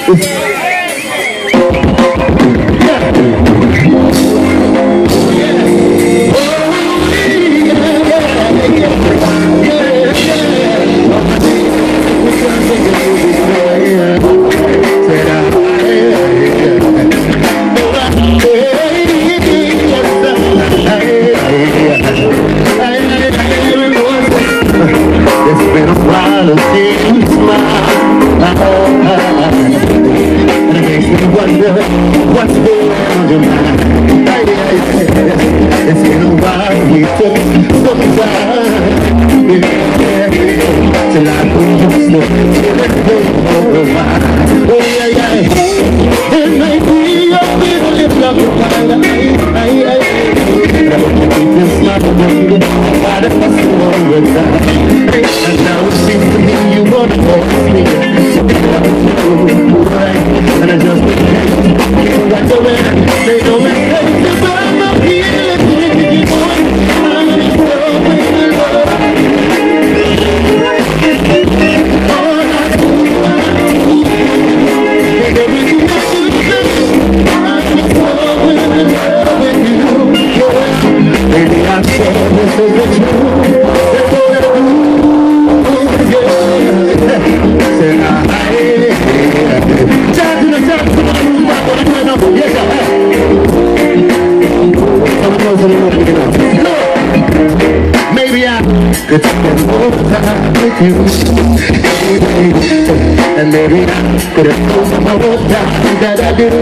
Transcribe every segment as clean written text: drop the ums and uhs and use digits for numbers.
And maybe I could have told some more time that I do.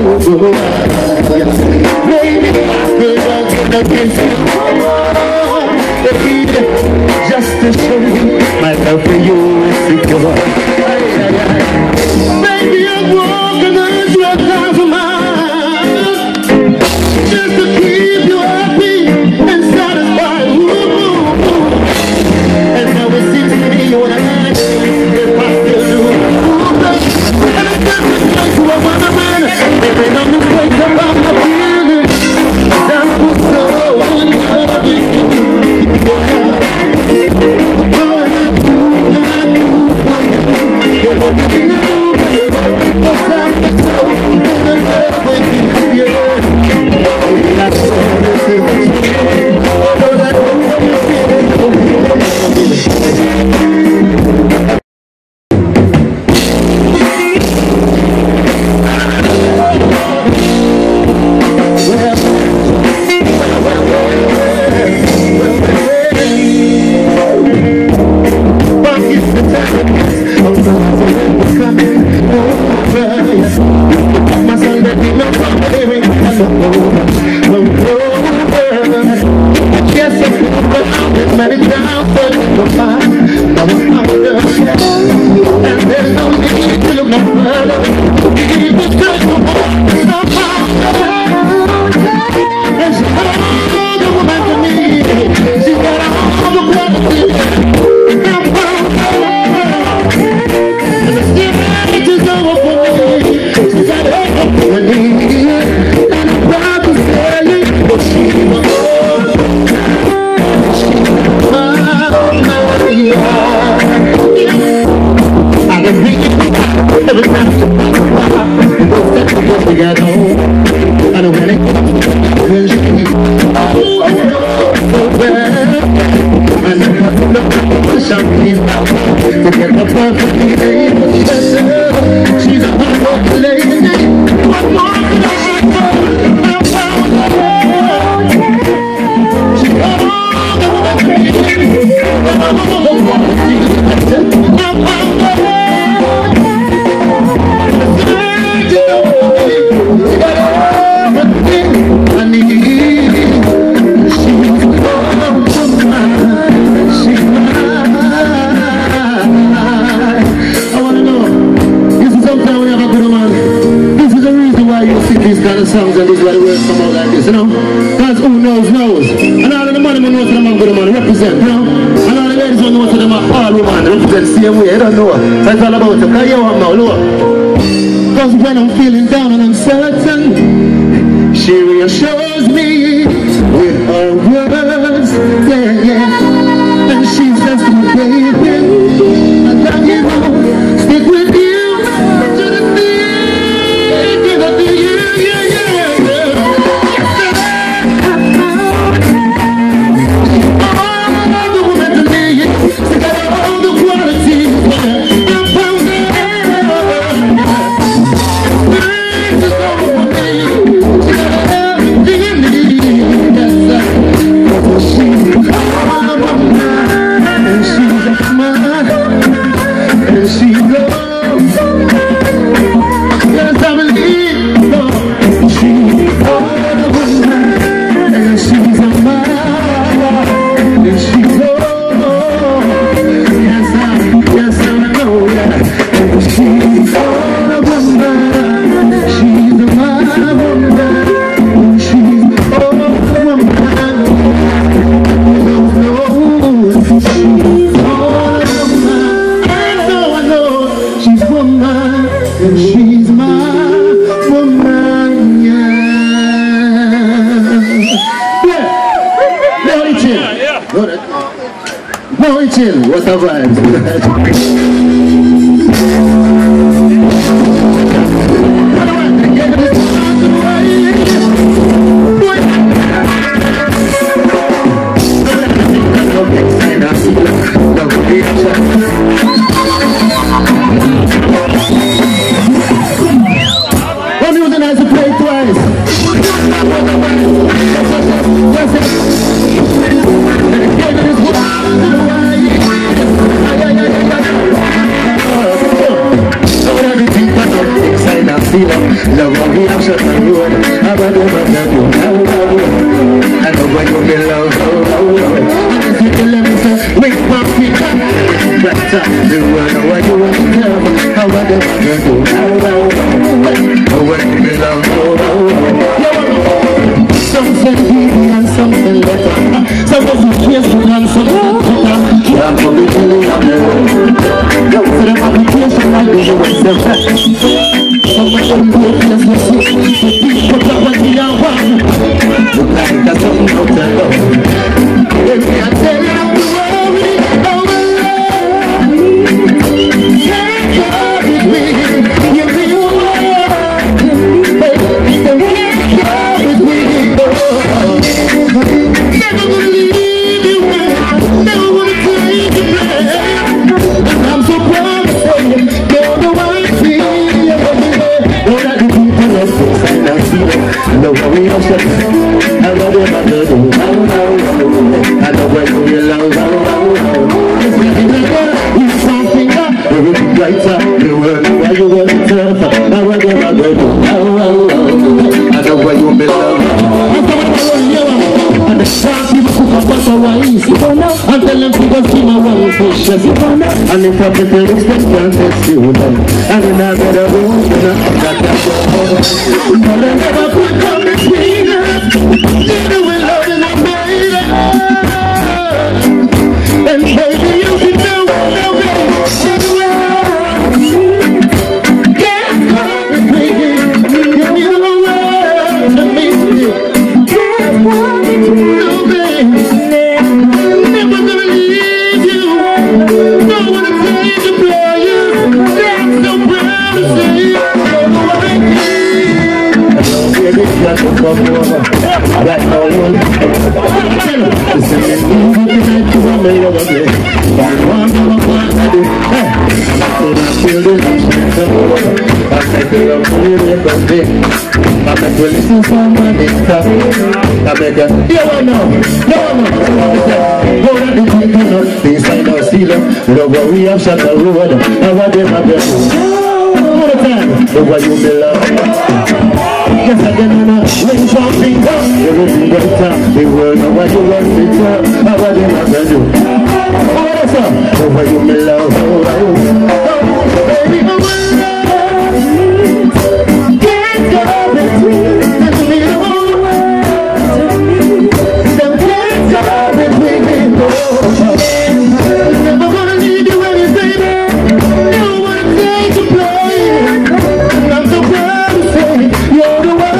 Maybe I could have been against you, just to show you my love for you is secure. Maybe I'm walking the drug down for mine, just to keep you happy and satisfied. And now it seems to me when I ask if I still do. And it's just a place where I'm a man. There ain't no mistake about my feelings. That was so unloving. Songs and this is why the words come out like this, you know? Because who knows, knows. And all of the money knows that I'm good man, represent, you know? And all the ladies who know that I'm all woman, represent the same way, I don't know. So it's all about it. Because you want now, look. Because when I'm feeling down and uncertain, she reassures me with her words, yeah, yeah. And she says to me, baby, I love you, stick with you to the end. we chill. What a vibes. I'm using as a play twice. Love what we have shut the road. I know when you be love. And if you can let me say, wait for me. Better, the world know what you want to tell me. How about the man do? When you be love. Something easy and something better. Something careful and something better. I'm probably telling you. Don't say the application like this. Somebody will be just the same. But what we are one. Look like that's something out there. If we are telling them to worry, can't go with me. You feel baby, can't go with me. Never gonna leave you, never gonna take you back. And I'm so proud to say you're the one thing. No worry, I'm shut. I love you, my girl. I know when you love. It's nothing like that. It's something that will be brighter. The world where you want to turn. I love you, my girl. I know when you be love. And the sharp people cook up what's a wise. And tell them to go see my one fish. And if I get the extent, can't test you. And then I better go. But I never could come between us. Even when love is not made. And baby, you can know baby. Can't come between. Give me the world to meet you. Can't come between. No, baby. Never gonna leave you. No one to take to play you. That's so proud to say you. Baby, that's what I'm over. Right now, you want to say it's easy tonight to run me over there. I want to do. Hey, so I feel the love strength of over. I make the love for you every day. I make you listen for my next time. I make you, you want to know. Go to the people, things I don't see them. Love what we have shot the road. I want them to be all the time. Love what you be loved. Yes, I can know when something comes, everything goes down. The world know what you want to do. How about you not to do? Oh, that's all. The way you me love, baby, my love. Can't go between. That's me the whole world. So can't go between. Never gonna leave you when you say that. No one takes to play. And I'm so proud to say you're the one.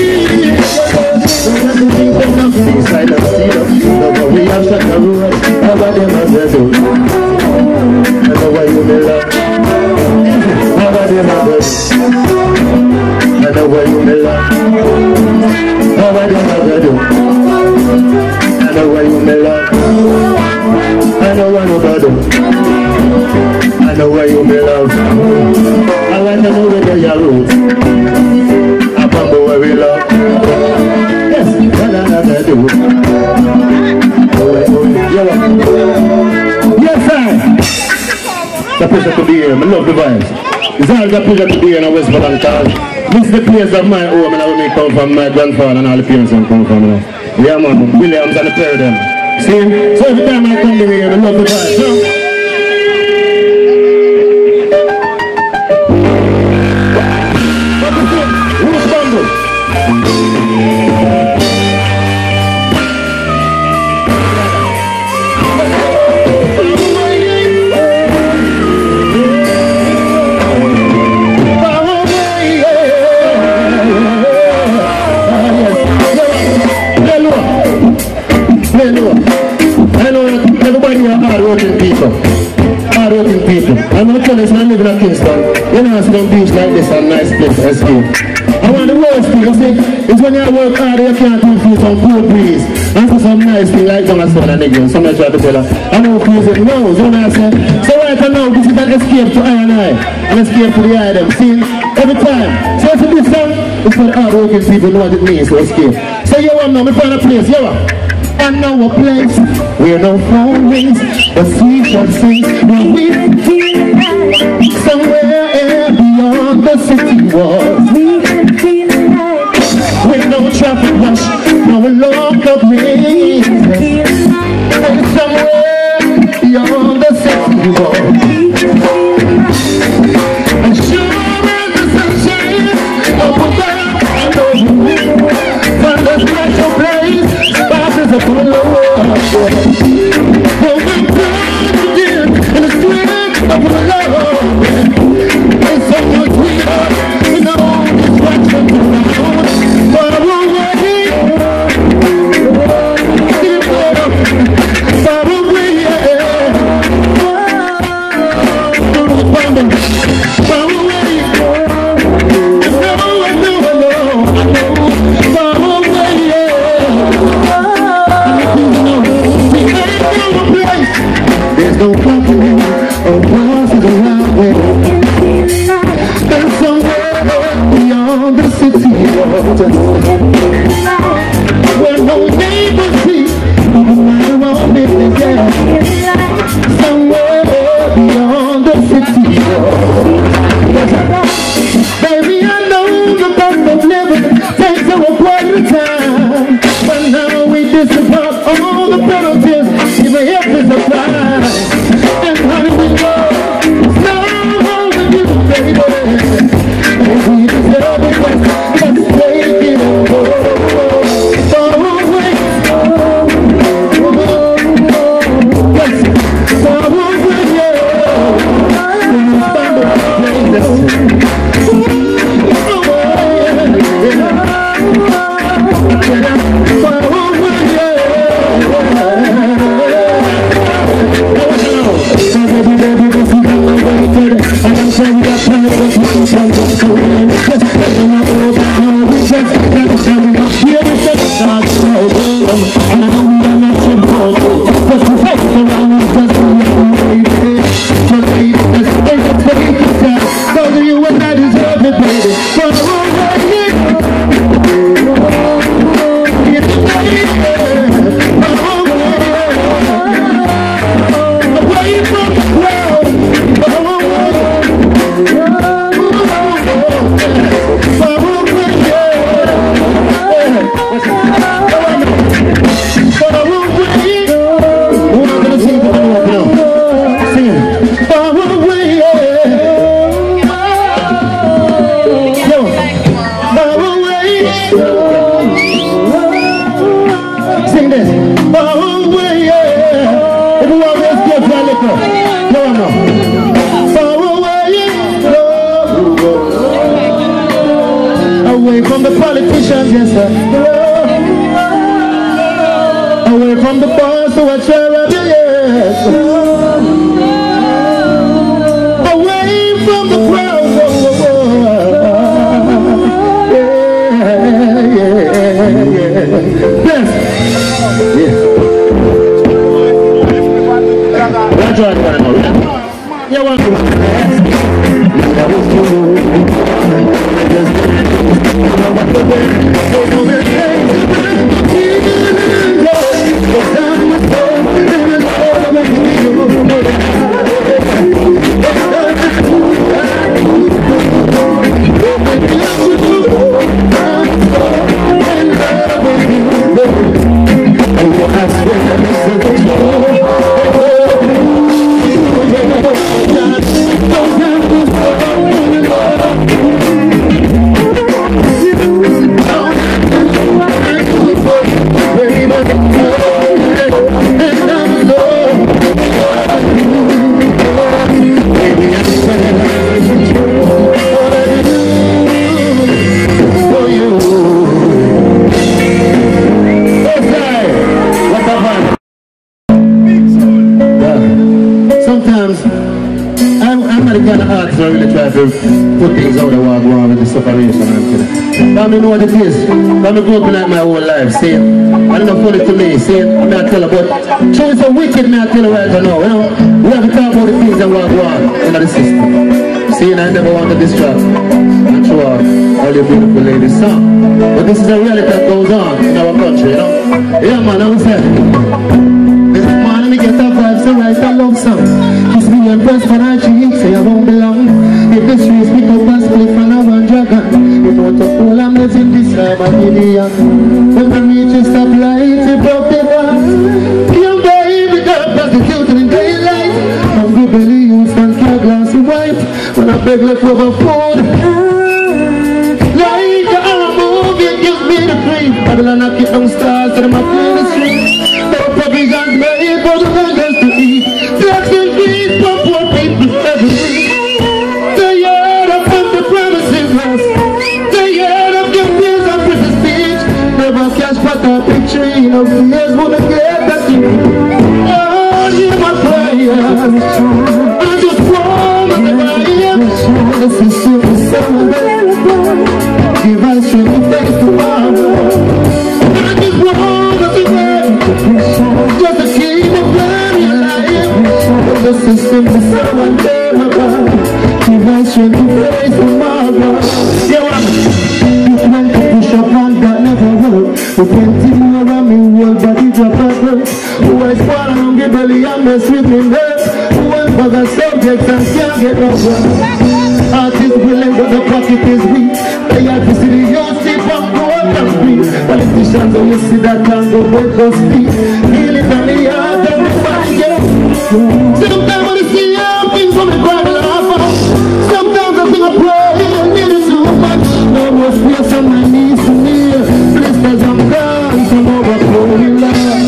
Inside of steel, the way we have shut the road, how about them as they do? And the way you may love, how about them as they do? And the way you may love, how about them as they do? And the way you may love, I know what about them. And the way you may love, I want to know where they are roots. I remember where we love. Yes, sir. It's a pleasure to be here. I love the vibes. It's always a pleasure to be here in West Ballantyne. This is the place of my home and where I come from, my grandfather and all the parents I come from. Yeah, man. Williams and the pair of them. See? So every time I come here, I love the vibes. I know everybody are hard working. Kingston, you know, see them beach like this and nice place to escape. And one of the worst thing, you see, is when you work hard, you can't feel some cool breeze. And for some nice thing like down a son and again, some try to tell her, I know who it knows, you know what I say? So right now, this is an escape to I and I, an escape to the item. See, every time. So if this song, it's for hard working people know what it means to escape. So you want now, me find a place, you want? I know a place where no phone rings, but we shall sing where we feel right. Somewhere beyond the city walls, we can feel right. With no traffic rush, no long rain. And somewhere beyond the city walls, and sure as the sunshine over I know you find a special place. Passes up on the world. When we come again in the strength of the love, it's so much sweeter. We know it's what's around. But I won't wait. Far away, yeah. Far away. There's no company or crosses around where there's somewhere beyond the city where no neighbors see no matter what business, yeah. Somewhere beyond the city. Baby, I know the cost of living takes a quite a time, but now we disappoint all the penalties, even if it's a price. And honey, we know it's not holding you, baby. And we deserve it, let's take it far away. Yes, far away, yeah. When you find the place, away from the politicians, yes sir. Away from the boss who are charity, yes. Away from the crowd, yes. That's right, man. You want to try to put things out of what I go on with the separation and things. Let me know what it is. Let me grow up like my whole life, see? And not funny to me, see? I mean, I tell her, but choose a wicked man, I tell her right now, you know? We have to talk about the things that what go on in the system. See, and I never want to distract and show off all your beautiful ladies' song. But this is a reality that goes on in our country, you know? Yeah, man, I would say. This morning we get a vibe, so write a love song. Kiss me and press for her cheek, say I won't belong. If the streets pick up a split from a one dragon, you know to pull I'm living this time of idiot. When the reach stop light, it broke the bars. Young baby girl prostituted in daylight. Hungry belly used and a glass of white. When I beg left over food, like a movie, it gives me the dream. Babylon I kick down stars and I'm in the street. No provisions made for the hungers to eat. Drugs and fees for poor people every week. Tired of the promises lost. Tired of your tears and prison speech. Never catch but a picture in a fears wanna get that to me. Oh, hear my prayers. I just want to survive. The system is so available. Give us strength to face tomorrow. I just want to survive. Just to keep a plan in life. The system is so unbearable. Give us strength to face tomorrow. Yeah, what you trying to push up on that never work. The plenty more around me world, but it's a purpose. Who I swallow hungry belly and mess with me nerves. Who I bother subjects and can't get no work. Heart is willing but the pocket is weak. They have to see the young sleep and go up and breathe. Politicians when you see that tango break us speak. Healing from the heart and the body get. Sometimes when I see all things from the ground I laugh out. Sometimes I think I pray and need it too much. No more space on my knees to me. Blisters I'm gone from overflowing love.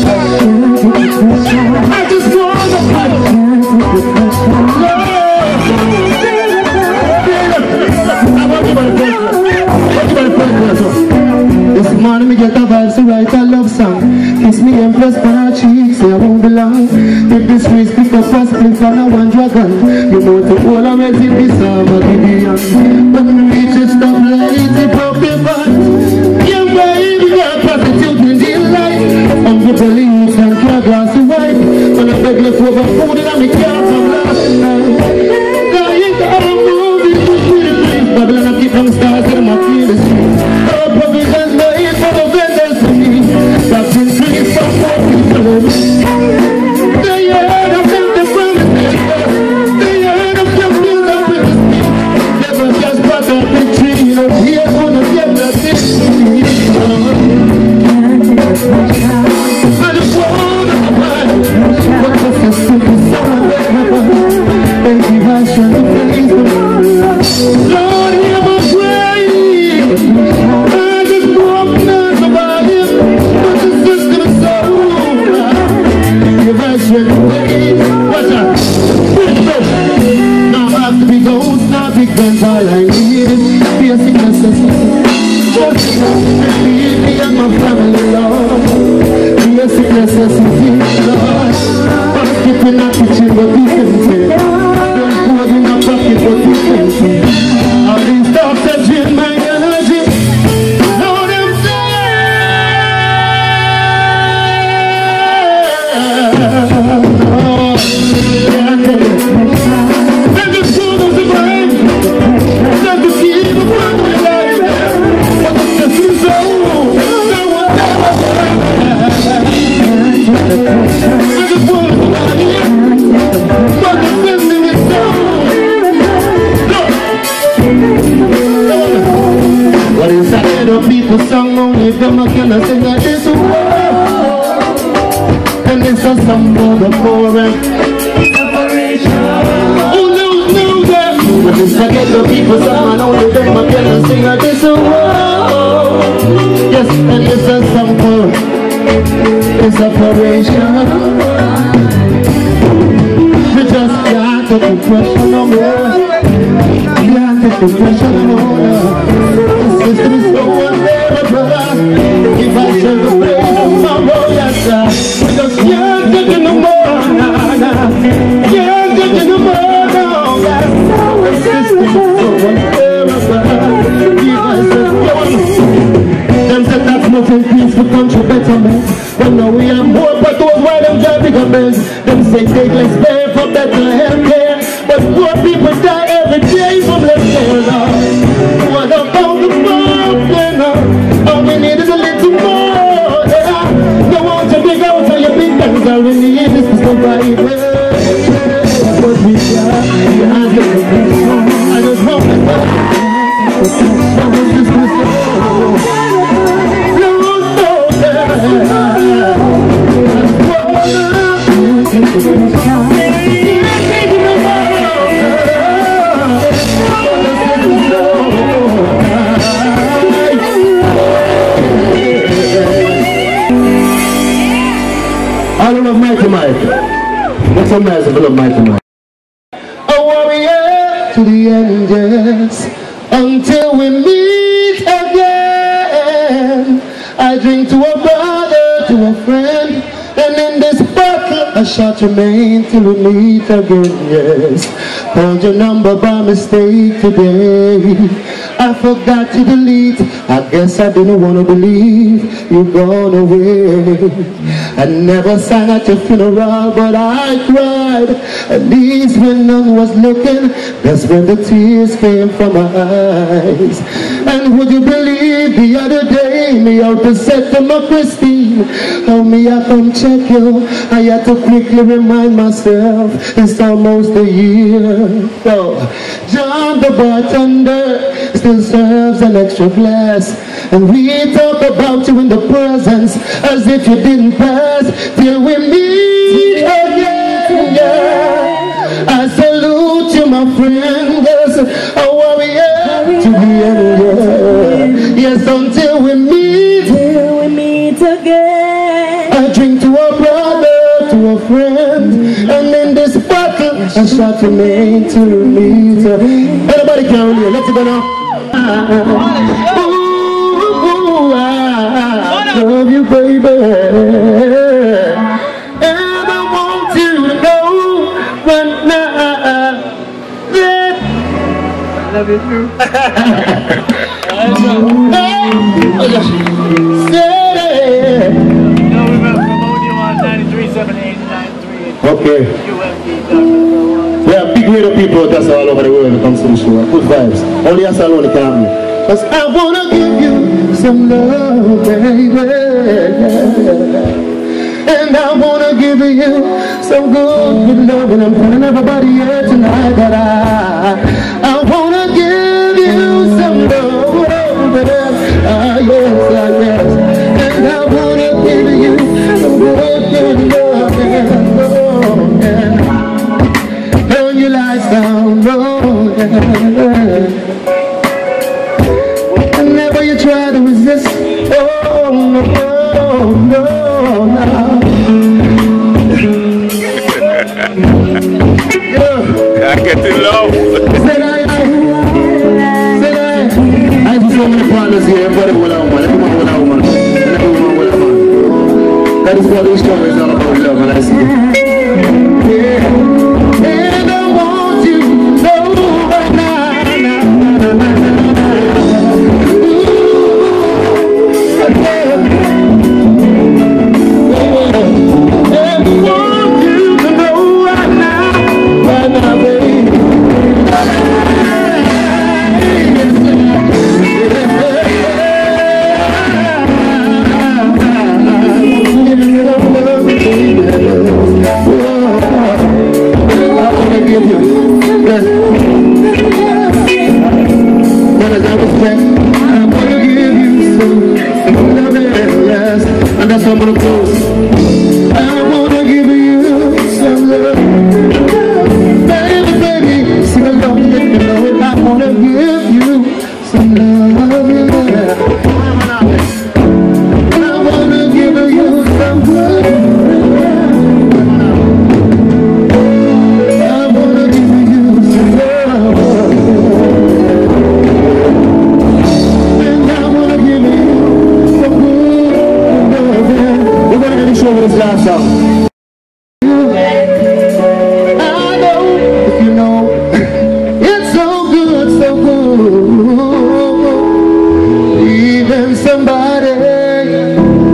I just wanna fight. This morning me get a vibe to write a love song. Kiss me and press on her cheek, say I won't belong. If this race pick up a split from a one dragon, you know to all I'm ready to be some of Gideon. When we reach a stop light, it broke the band. Young baby girl prostituting delight. Hungry belly used and a glass of white. When I beg left over food and I can't from last night. Dying to all moving to the place. Babylon I keep on stars and I'm feel the street. All provisions made for the vendors to me. That's increased for poor people. They heard of them, the promises. They heard of your bills and with the speed. Never just brought up the tree. You know, here on the end of this. I just wanna survive. But the system is so unbearable. Baby, I should have pleased them. Lord, hear my prayer. I just want to survive. But the system is so unbearable. Give us your praise. What's up? Now I have to be ghost, not big guns, all I need is basic necessities. Just me and my family, Lord. Basic necessities, Lord. I'm skipping out the kitchen, but you can say. Don't put in a pocket, but you can say. All these thoughts that drain my energy. Lord, I'm and the soul of the mind. Let the keep of my life. But the system is so no one ever. I just want to survive. But the system is so no. What is that little people song only them I cannot sing at this world. And it's a song for the poor and but it's forget the people song and only them I cannot sing at this world. Yes, and it's a song for the separation. We just can't take the pressure no more. Can't take the pressure no more. The system is so unbearable. If I shall the pain of my road, yes sir. We just can't take it no more. Can't take it no more. No, that's how it's things for country betterment. But now we have more potholes while them drive bigger Benz. Them say take less pay for better health care, but poor people die every day from less care. What about the problem? All we need is a little more. Don't want to big out so your big guns are in the end. This is the right way. But we try. I just hope I love Mighty Mike. What's so nice if I love Mighty Mike? A warrior to the end, yes, until we meet again. I drink to a brother, to a friend, and in this battle I shall remain till we meet again, yes. Called your number by mistake today. I forgot to delete. I guess I didn't want to believe you've gone away. I never sang at your funeral, but I cried. At least when none was looking, that's when the tears came from my eyes. And would you believe the other day, me out to set to my Christine, how me I come check you. I had to quickly remind myself it's almost a year. So John the bartender still serves an extra glass, and we talk about you in the presence as if you didn't pass till we meet again. Yeah. I salute you, my friend, yes, a warrior to the end. Yeah. Yes, until we meet again. I drink to a brother, to a friend, and in this battle I shall remain to meet. Everybody can relate. Let's go now. I love you, baby, and I want you to know right now that I love you too. No, we will promote you on 93.789.3. Okay. We have big radio people that's all over the world when it comes to the show. Good vibes. Only us alone can be. Cause I wanna give you some love, baby. And I wanna give you some good love. And I'm telling everybody here tonight that I wanna give you some love, yes, yes. And I wanna give you some good love, and turn your lights down low, yeah. Whenever you try to resist, oh no, no, no. I get too low. I have so many partners here. Everybody will have one. Everyone will have one. Everyone will have one. That is what this story is all about, love, and I see it. Yeah. And I want you to know right now. And that's how I'm gonna close. I wanna give you some love, baby, baby. Sing along with me, Lord. I wanna give you some love, yeah. I wanna give you some love. I wanna give you some love, and I wanna give you some good love, yeah. We're gonna finish over this last song. I know, if you know, it's so good, so good. Even somebody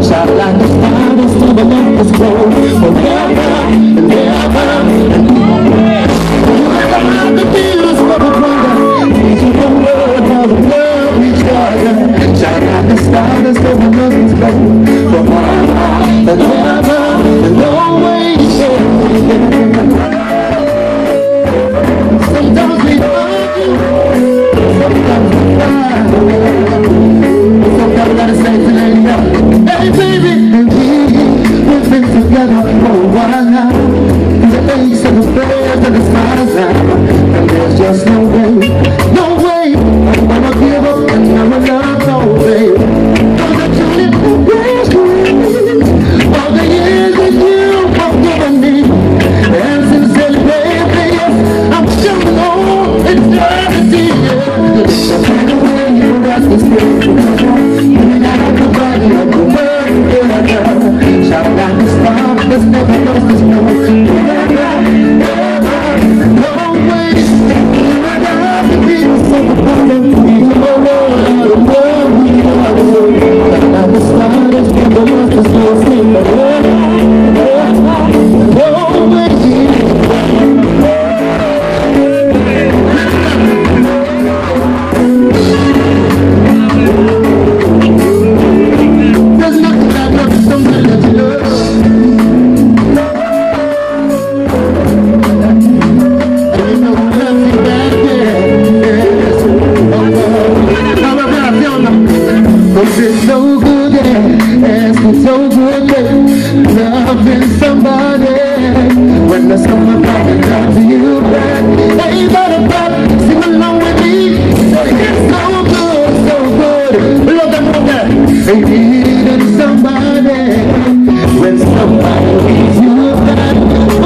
Shine like the stars, never let us go. Forever and ever and always. The feelings for the wonder, each of the world, how the world we other. Shine like the stars, never let us go. Forever and ever and always. Sometimes we argue, sometimes we cry. Sometimes we gotta say to lady, hey baby, and we've been together for a while now. The aches and the prayers and the smiles now, and there's just no way, no way I'm gonna give up and never love no baby. Cause I truly embrace you, all the years that you have given me, and sincerely baby, yes, I'm showing all eternity. So find a way you rest this place, you and I have the body of the world together. Shout like the star, let's never lose this moment. Forever, ever, no way. You and I have to be the same problem. Even though the world we are the world. Shout like the star, let's never lose this moment. Forever, no way. It's so good, yeah, it's so good, yeah, loving somebody. When the summer comes down to you back, hey, buttercup, sing along with me. It's so good, so good. Love that. Hey, needing somebody. When somebody needs you back, oh,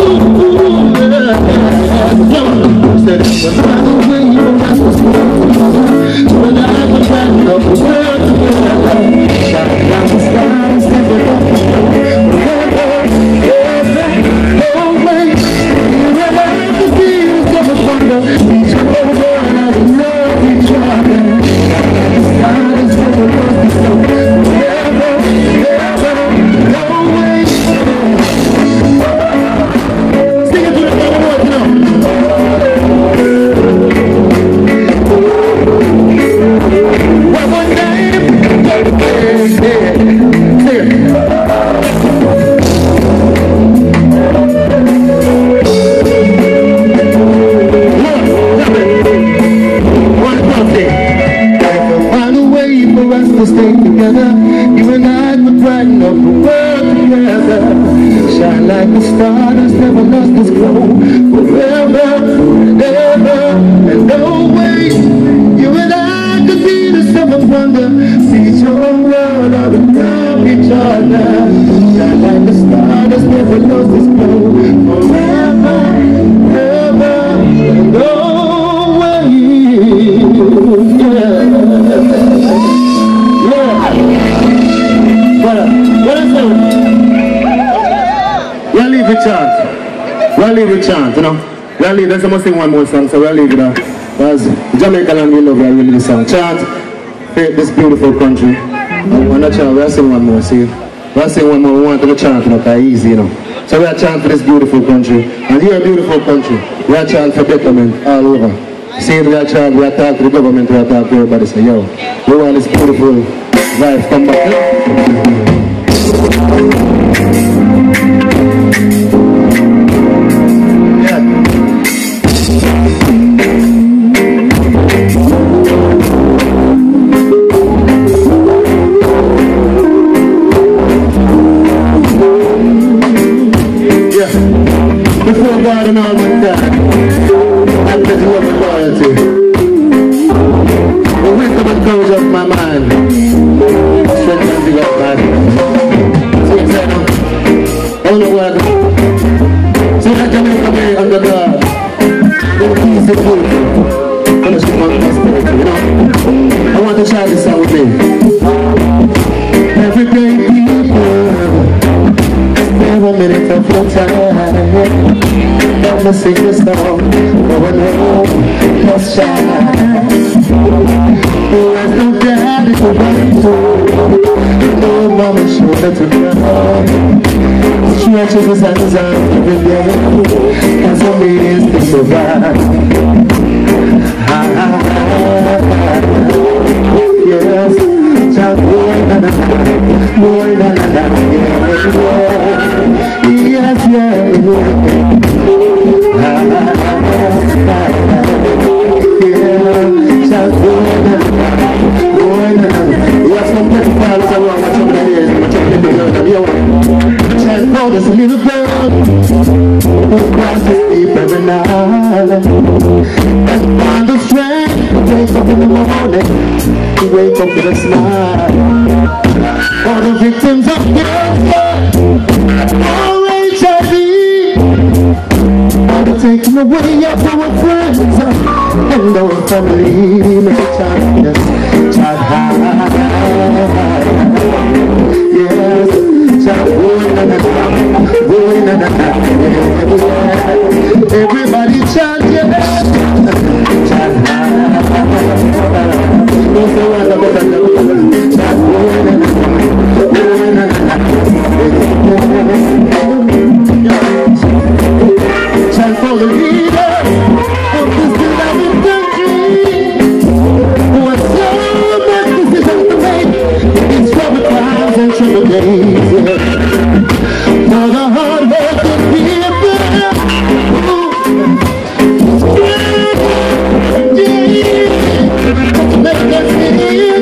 said it was not the way you were supposed to. When I was back up the world. Shine like the stars, never let us go. Forever, ever, always. You and I can feel never wonder. Each other and I love each other. Shine like the stars, never let us go. Forever, ever, always. Sing it to the world, you know. One more time. Stay together, you and I would brighten up the world together. Shine like the stars, never lost its glow. Forever, ever, and always. You and I could be the summer wonder. See your world, I would love each other. Shine like the stars, never lost its glow. Forever, ever, and always. Yeah. What is that? We'll leave it chant. We'll leave it chant, you know. We'll leave, that's almost sing one more song, so we'll leave it out. Because Jamaica land we love, we'll leave this song. Chant, this beautiful country. We're not chant, we'll sing one more, see? We'll sing one more, we want to go chant, you know, because easy, you know. So we'll chant for this beautiful country. And you're a beautiful country. We'll chant for betterment all over. See, we'll chant, we'll talk to the government, we'll talk to everybody, say, yo, we want this beautiful vibe come back. Yeah. Before God and all mankind, and His love and loyalty, the wisdom and courage of my mind, strength and vigor of my body. See what I'm saying? I don't know what. See that Jamaica me under God. The peace is beautiful. Fellowship and prosperity, you know. I want to share this song with me. Every day people, spare a minute of your time. Let me sing this song, going home, let's shine. There's no daddy to run to, no mama. hands up every day, that's what it is to survive. Yes, child, boy, na na na, yes, yeah, child, boy, na na. Yes, some people fall around, watch over their ears, watch over their ears, child, oh, there's a little girl who crosses deep every night, and find the strength to wake up in the morning, to wake up with a smile. For the victims of cancer or HIV, for the taking away of our friends and our family, make a child, child high. Yes, child, boy, na na na, everybody chant, yeah, child high. Chant for the leader of this beloved country, who has so much decisions to make in these troubled times and troubled days. For the hard working people, make us feel.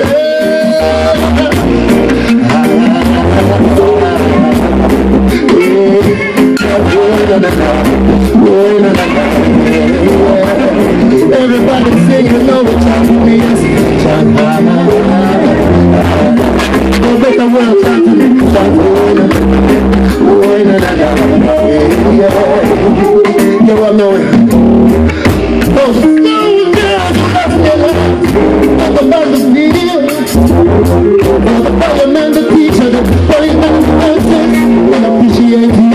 Everybody sing, you know what time it is. Go back the world, time to me. You all know it. Oh, school girls, left their lives. The mother's near. The fireman, the teacher, the policeman, the nurses, and appreciate you.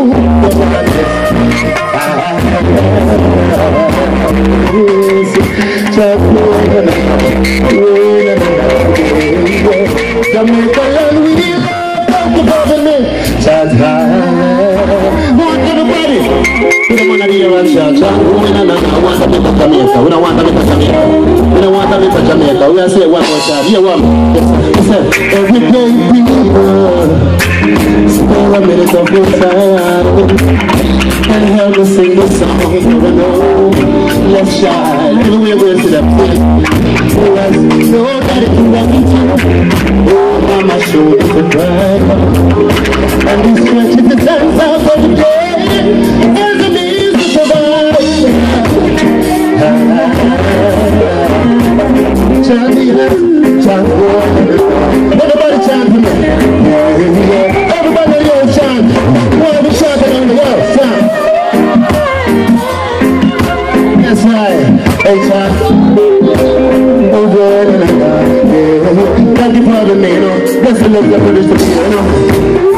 Jamaica land, we love the government. Shout high. Go on, everybody. We don't want to hear one shout. We don't want to be to Jamaica. We don't want to be to Jamaica. We don't want to be to Jamaica. We are saying one more shout. Here one. Every day people spare a minute of your time and help us sing the song. Let's shine. Everywhere we see them. So that it can walk into on my shoulders to cry. And we stretch the hands out for the day as a means to survive. Chant the hands, chant for everybody chant for me. Everybody else chant. Why we chanting on the world? Chant. That's right. Hey, chant. Thank you for having me, you know. That's enough to finish the video, you know.